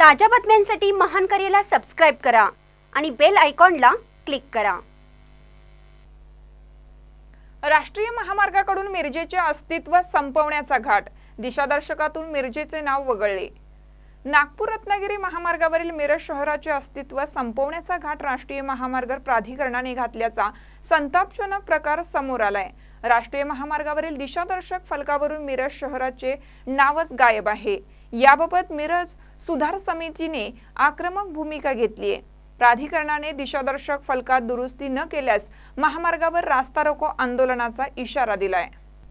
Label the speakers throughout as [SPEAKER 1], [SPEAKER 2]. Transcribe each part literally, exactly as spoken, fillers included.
[SPEAKER 1] ताज्या बातम्यांसाठी महान करेला सबस्क्राइब करा आणि बेल आयकॉनला क्लिक करा।
[SPEAKER 2] राष्ट्रीय महामार्गाकडून मिरजेचे अस्तित्व संपवण्याचा घाट, दिशादर्शकातून मिरजेचे नाव वगळले। नागपूर रत्नागिरी महामार्गावरील मिरज शहराचे अस्तित्व संपवण्याचा घाट राष्ट्रीय महामार्ग प्राधिकरणाने घातल्याचा संतापजनक प्रकार समोर आलाय। राष्ट्रीय महामार्गावरील दिशादर्शक फलकावरून मिरज शहराचे नावच गायब आहे। याबाबत मिरज सुधार समितीने आक्रमक भूमिका घेतली आहे। प्राधिकरणाने दिशादर्शक फलकात दुरुस्ती न केल्यास महामार्गावर रास्ता रोको आंदोलनाचा इशारा दिलाय।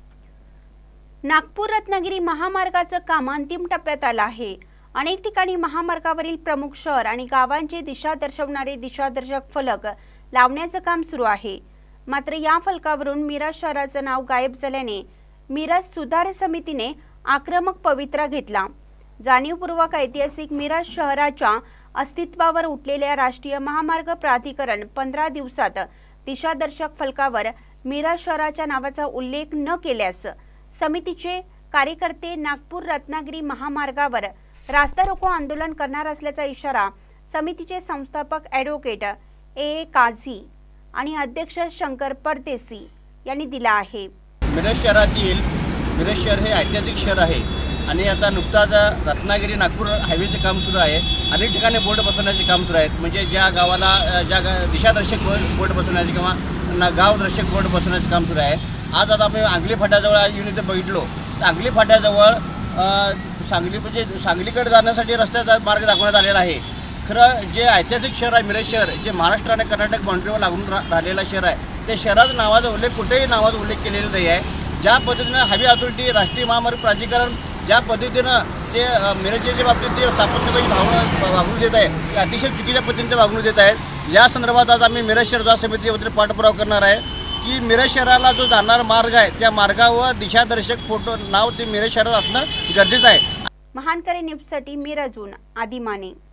[SPEAKER 1] नागपूर रत्नागिरी महामार्गाचं काम अंतिम टप्प्यात आलं आहे। अनेक ठिकाणी महामार्गावरील प्रमुख शहर आणि गावांचे दिशा दर्शवणारे दिशादर्शक फलक लावण्याचं काम सुरू आहे। मात्र या फलकावरून मिरज शहराचं नाव गायब झाल्याने मिरज सुधार समितीने आक्रमक पवित्रा घेतला। जाणीवपूर्वक ऐतिहासिक मिरज शहराच्या अस्तित्वावर उठलेल्या राष्ट्रीय महामार्ग प्राधिकरण पंधरा दिवसात दिशादर्शक फलकावर मिरज शहराच्या नावाचा उल्लेख न केल्यास समितीचे कार्यकर्ते नागपूर रत्नागिरी महामार्गावर रास्ता रोको आंदोलन करणार असल्याचा इशारा समितीचे संस्थापक ॲडव्होकेट ए ए काझी आणि अध्यक्ष शंकर परदेसी यांनी दिला आहे।
[SPEAKER 3] मिरज शहरातील मिरज शहर हे ऐतिहासिक शहर आहे आणि आता नुकताच रत्नागिरी नागपूर हायवेचे काम सुरू आहे। अनेक ठिकाणी बोर्ड बसवण्याचे काम सुरू आहेत, म्हणजे ज्या गावाला ज्या दिशादर्शक बोर्ड बसवण्याचे किंवा गाव दर्शक बोर्ड बसवण्याचे काम सुरू आहे। आज आता आम्ही अंगली फाट्याजवळ येऊन इथे बघितलो तर अंगली फाट्याजवळ सांगली म्हणजे सांगलीकडे जाण्यासाठी रस्त्याचा मार्ग दाखवण्यात आलेला आहे। खरं जे ऐतिहासिक शहर आहे मिरज शहर, जे महाराष्ट्र आणि कर्नाटक बाउंड्रीवर लागून रा राहिलेलं शहर आहे, ते शहराचा नावाचा उल्लेख कुठेही नावाचा उल्लेख केलेला नाही आहे। ज्या पद्धतीनं हायवे अथॉरिटी राष्ट्रीय महामार्ग प्राधिकरण ज्या पद्धतीनं ते मिरजेच्या बाबतीत ते सातत्याची भावना वागणूक देत आहे, ते अतिशय चुकीच्या पद्धतीने वागणूक देत आहेत। या संदर्भात आज आम्ही मिरज शहर सुधार समितीच्या वतीने पाठपुरावा करणार आहे की मिरज शहराला जो जाणारा मार्ग आहे त्या मार्गावर दिशादर्शक फोटो नाव ते मिरज शहरात असणं गरजेचं आहे।
[SPEAKER 1] महान करे न्यूजसाठी मिरजहून आदिमाने।